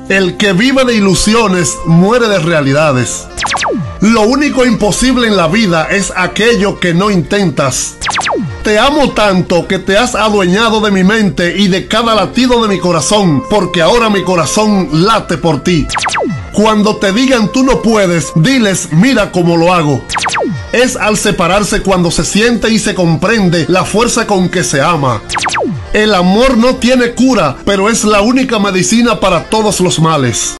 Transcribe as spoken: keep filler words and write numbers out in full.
El que vive de ilusiones muere de realidades. Lo único imposible en la vida es aquello que no intentas. Te amo tanto que te has adueñado de mi mente y de cada latido de mi corazón, porque ahora mi corazón late por ti. Cuando te digan tú no puedes, diles mira cómo lo hago. Es al separarse cuando se siente y se comprende la fuerza con que se ama. El amor no tiene cura, pero es la única medicina para todos los males.